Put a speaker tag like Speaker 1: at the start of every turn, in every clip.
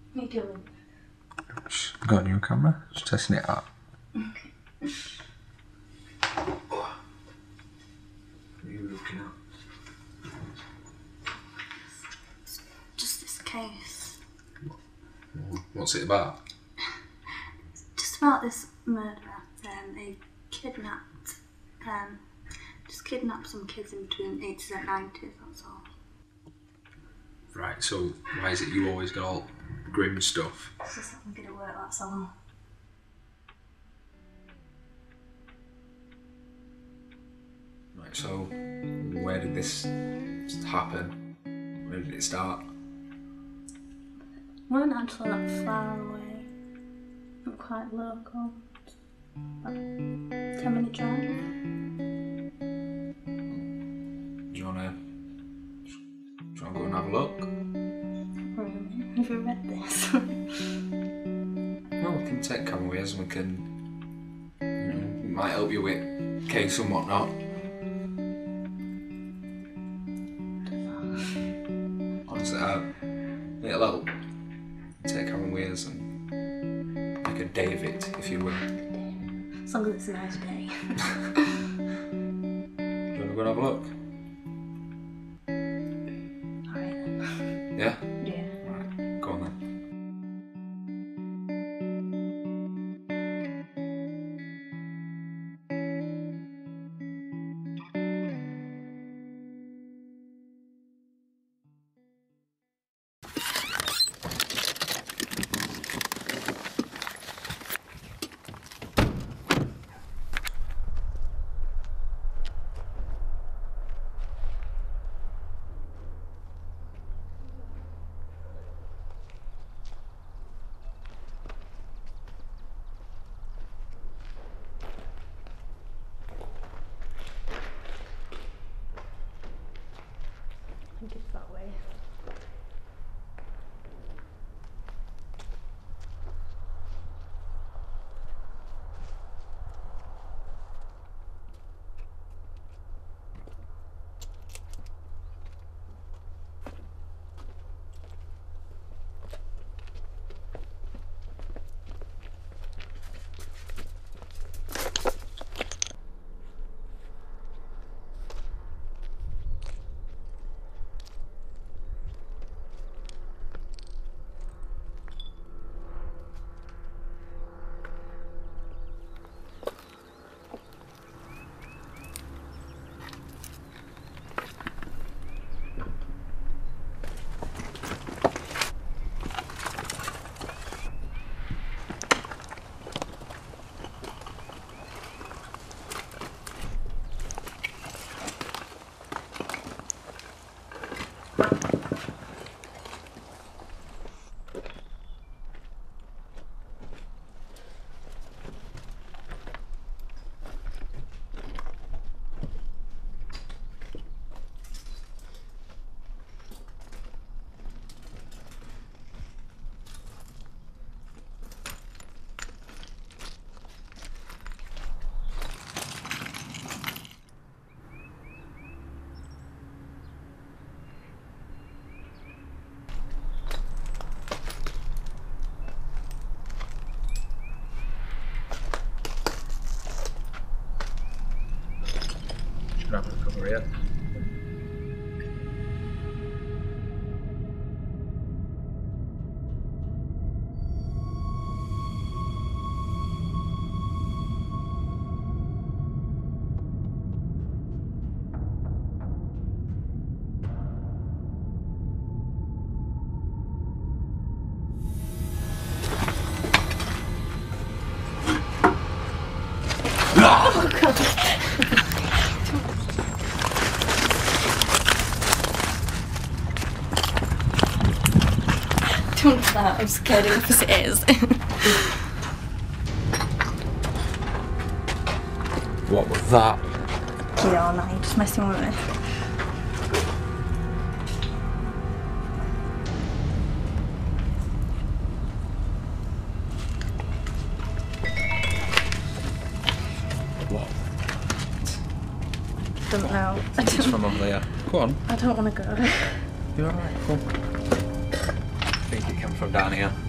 Speaker 1: What are you doing?
Speaker 2: Just got a new camera, just testing it out.
Speaker 1: Okay.
Speaker 2: What are you looking at?
Speaker 1: Just this case.
Speaker 2: What's it about?
Speaker 1: It's just about this murderer. They kidnapped some kids in between 80s and 90s, that's all.
Speaker 2: Right, so why is it you always got all grim stuff?
Speaker 1: It's just that I'm good at work, that's all.
Speaker 2: Right, so where did this happen? Where did it start?
Speaker 1: We weren't actually that far away. Not quite local. About 10-minute drive.
Speaker 2: Do you wanna go and have a look?
Speaker 1: Have you read this?
Speaker 2: No, we can take camera with us and we can, it might help you with case and whatnot. Honestly, it'll help. Take camera with us and make a day of it, if you will.
Speaker 1: As long as it's a nice day.
Speaker 2: Do you wanna go and have a look?
Speaker 1: Alright then.
Speaker 2: Yeah?
Speaker 1: Yeah.
Speaker 2: Right, go on then.
Speaker 1: I think it's that way.
Speaker 2: Should have a cover here.
Speaker 1: Don't do that, I'm scared enough as it is.
Speaker 2: What was that?
Speaker 1: Yeah, no, you're just messing with me.
Speaker 2: What?
Speaker 1: Don't know.
Speaker 2: It's from over there. Go on.
Speaker 1: I don't want to go.
Speaker 2: You're alright, go on. think it came from down here.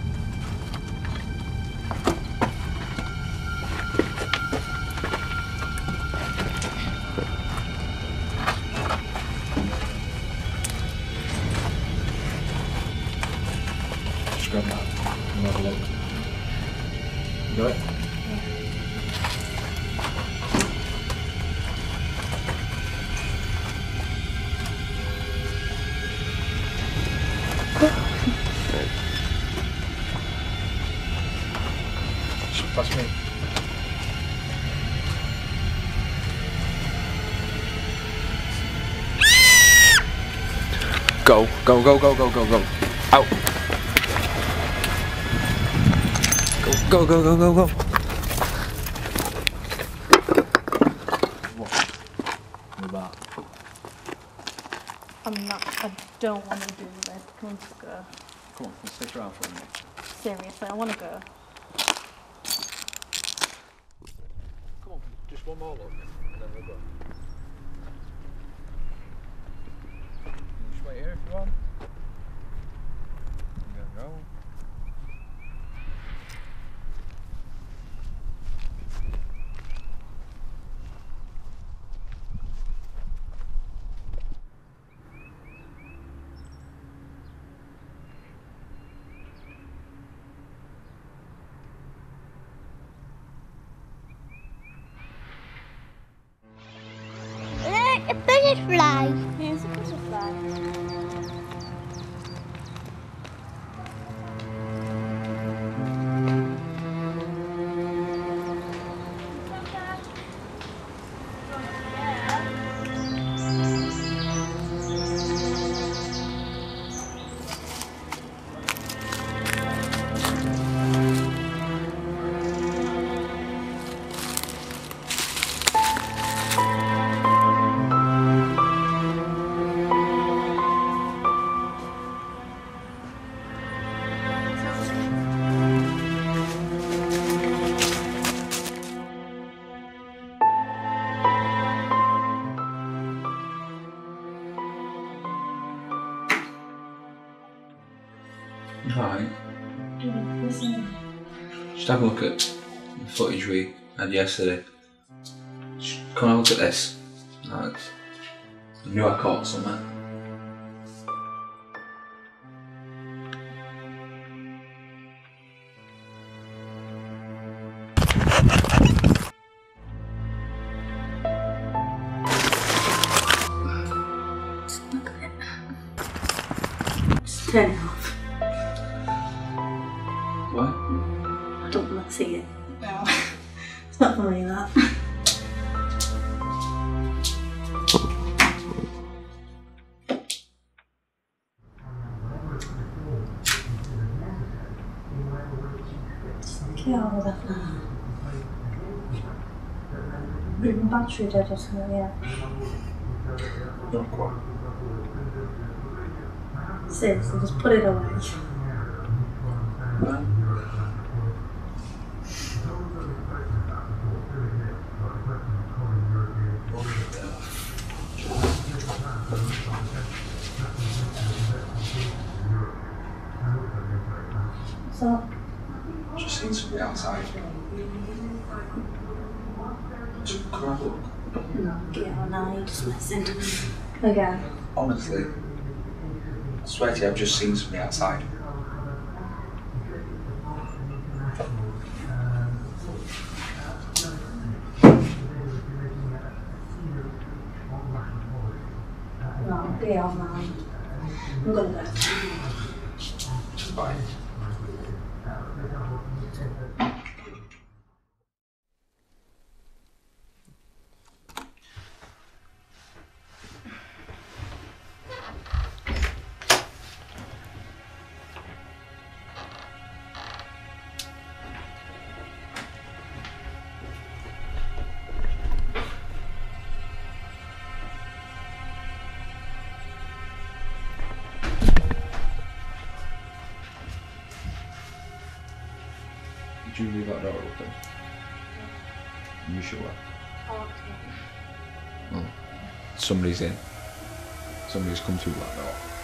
Speaker 2: Just grab that and have a look. You got it? Pass me. Go, go, go, go, go, go, go. Out. Go, go, go, go, go, go. What? What about?
Speaker 1: I don't want to do this. I want to go.
Speaker 2: Come on, let's stick around for a minute.
Speaker 1: Seriously, I want to go.
Speaker 2: Come on, just one more look, and then we'll go. Just wait here if you want. There we go.
Speaker 3: A butterfly.
Speaker 1: Here's a butterfly.
Speaker 2: Alright.
Speaker 1: Listen.
Speaker 2: Just have a look at the footage we had yesterday. Just come and have a look at this. Right. I knew I caught something.
Speaker 1: Look at it. Just turn it off.
Speaker 2: Why?
Speaker 1: I don't want to see it. No. It's not funny, that. Get over that now. Is my battery dead or something? Yeah.
Speaker 2: Not quite.
Speaker 1: Seriously, just put it away.
Speaker 2: Well,
Speaker 1: So,
Speaker 2: just seen something outside. Just come have a look.
Speaker 1: no, get out now, you're just messing. Again.
Speaker 2: Honestly, I swear to you, I've just seen something outside.
Speaker 1: No, get out now. I'm gonna go.
Speaker 2: Bye. Did you leave that door open? You sure? Well, somebody's in. Somebody's come through that door.